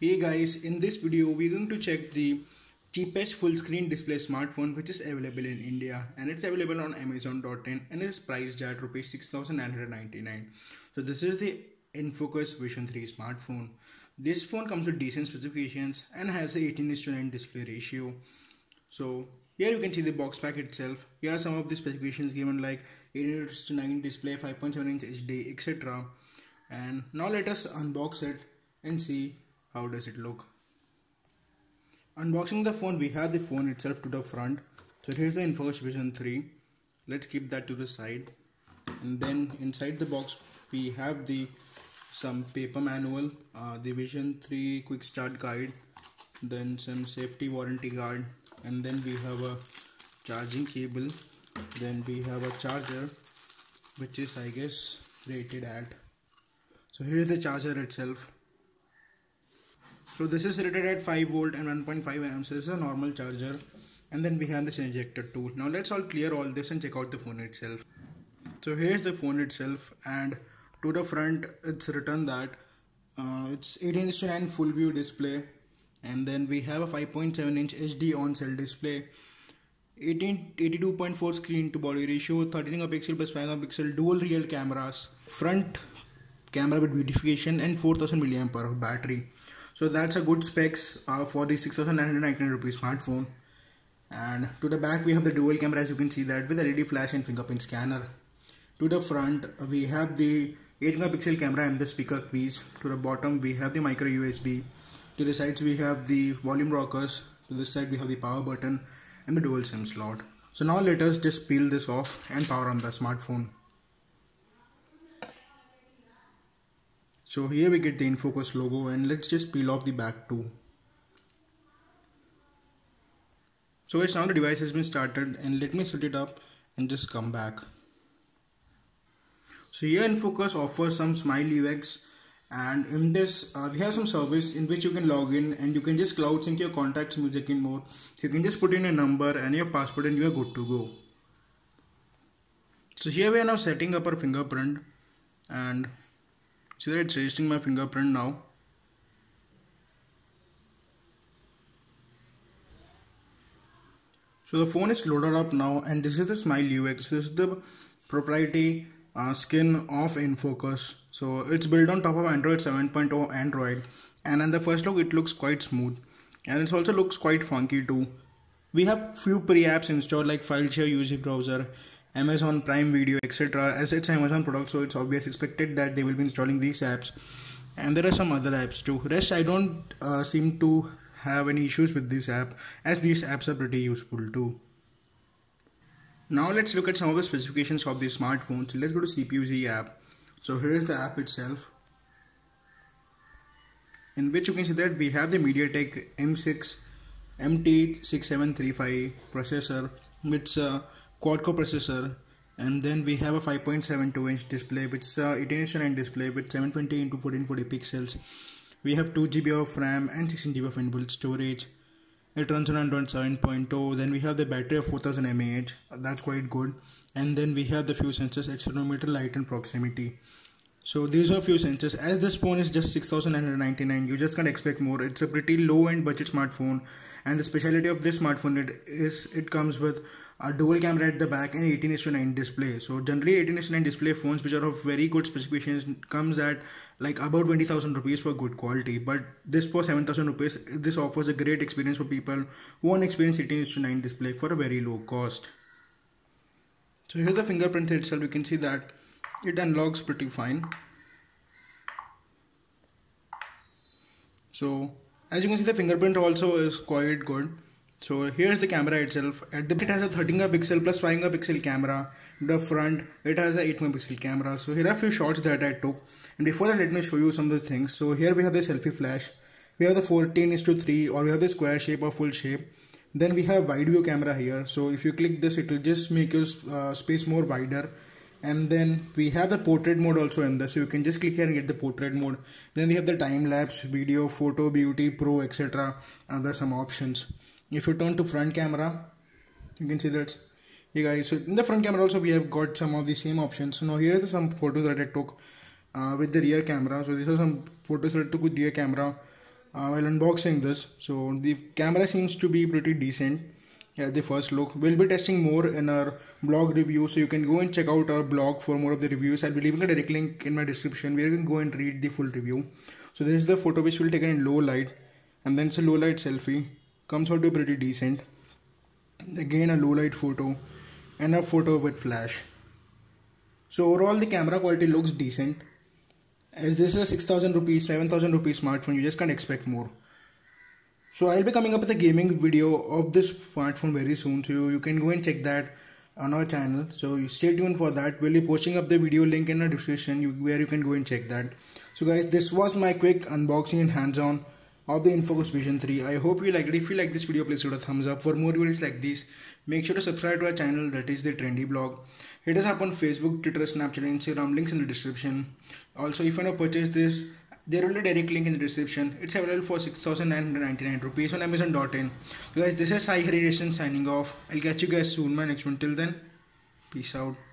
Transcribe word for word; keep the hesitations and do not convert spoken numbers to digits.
Hey guys, in this video we're going to check the cheapest full screen display smartphone which is available in India, and it's available on amazon dot in and is priced at rupees six thousand nine hundred ninety-nine. So this is the Infocus Vision three smartphone. This phone comes with decent specifications and has a eighteen is to nine display ratio. So here you can see the box pack itself. Here are some of the specifications given, like eighteen is to nine display, five point seven inch H D, et cetera. And now let us unbox it and see how does it look. Unboxing the phone, we have the phone itself to the front. So here's the Infocus Vision three. Let's keep that to the side. And then inside the box we have the some paper manual, uh, the Vision three quick start guide, then some safety warranty guard, and then we have a charging cable, then we have a charger which is I guess rated at. So here is the charger itself. So this is rated at five volt and one point five amps. So this is a normal charger, and then we have this injector tool. Now let's all clear all this and check out the phone itself. So here's the phone itself, and to the front it's written that uh, it's eighteen is to nine full view display, and then we have a five point seven inch H D on-cell display, eighty-two point four screen to body ratio, thirteen megapixel plus five megapixel dual real cameras, front camera with beautification, and four thousand milliamp hour of battery. So that's a good specs uh, for the six thousand nine hundred ninety-nine rupees smartphone. And to the back we have the dual camera, as you can see that, with L E D flash and fingerprint scanner. To the front we have the eight megapixel camera and the speaker keys. To the bottom we have the micro U S B. To the sides we have the volume rockers. To this side we have the power button and the dual SIM slot. So now let us just peel this off and power on the smartphone. So here we get the Infocus logo, and let's just peel off the back too. So guys, now the device has been started, and let me set it up and just come back. So here Infocus offers some Smile U X, and in this uh, we have some service in which you can log in and you can just cloud sync your contacts, music and more. So you can just put in a number and your password and you are good to go. So here we are now setting up our fingerprint, and see that it's registering my fingerprint now. So the phone is loaded up now, and this is the Smile U X. This is the proprietary uh, skin of Infocus. So it's built on top of Android seven point oh Android, and in the first look it looks quite smooth, and it also looks quite funky too. We have few pre-apps installed like FileShare, U C browser, Amazon Prime Video, et cetera. As it's Amazon product, so it's obvious expected that they will be installing these apps, and there are some other apps too. Rest I don't uh, seem to have any issues with this app, as these apps are pretty useful too. Now let's look at some of the specifications of the smartphone. So let's go to C P U Z app. So here is the app itself, in which you can see that we have the MediaTek M six M T six seven three five processor, which uh, quad-core processor, and then we have a five point seven two inch display, which is a eighteen is to nine display with seven twenty into fourteen forty pixels. We have two G B of RAM and sixteen G B of inbuilt storage. It runs on Android seven point oh. Then we have the battery of four thousand milliamp hours. That's quite good. And then we have the few sensors: accelerometer, light, and proximity. So these are few sensors. As this phone is just six thousand nine hundred ninety-nine, you just can't expect more. It's a pretty low-end budget smartphone, and the specialty of this smartphone it is it comes with a dual camera at the back and eighteen is to nine display. So generally eighteen is to nine display phones, which are of very good specifications, comes at like about twenty thousand rupees for good quality. But this for seven thousand rupees, this offers a great experience for people who want to experience eighteen is to nine display for a very low cost. So here's the fingerprint itself. You can see that it unlocks pretty fine. So as you can see, the fingerprint also is quite good. So here's the camera itself. At the back it has a thirteen megapixel plus five megapixel camera. The front it has a eight megapixel camera. So here are a few shots that I took, and before that let me show you some of the things. So here we have the selfie flash. We have the fourteen is to three, or we have the square shape or full shape. Then we have wide view camera here. So if you click this, it will just make your uh, space more wider. And then we have the portrait mode also in this, so you can just click here and get the portrait mode. Then we have the time lapse, video, photo, beauty, pro, et cetera. And there's some options. If you turn to front camera, you can see that. Hey guys, so in the front camera also we have got some of the same options. So now here are some photos that I took uh, with the rear camera. So these are some photos that I took with rear camera. uh, while unboxing this. So the camera seems to be pretty decent at the first look. We'll be testing more in our blog review, so you can go and check out our blog for more of the reviews. I'll be leaving a direct link in my description where you can go and read the full review. So this is the photo which we'll take in low light, and then it's a low light selfie. Comes out to be pretty decent. Again a low light photo and a photo with flash. So overall the camera quality looks decent. As this is a six thousand rupees, seven thousand rupees smartphone, you just can't expect more. So I'll be coming up with a gaming video of this smartphone very soon, so you can go and check that on our channel. So you stay tuned for that. We'll be posting up the video link in the description where you can go and check that. So guys, this was my quick unboxing and hands-on of the InfoCoast Vision three. I hope you liked it. If you like this video, please give it a thumbs up. For more videos like this, make sure to subscribe to our channel, that is the Trendy Blog. Hit us up on Facebook, Twitter, Snapchat, Instagram, links in the description. Also, if you want to purchase this, there will be a direct link in the description. It's available for six thousand nine hundred ninety-nine rupees on amazon dot in. So guys, this is Sai Hariharan signing off. I'll catch you guys soon, my next one. Till then, peace out.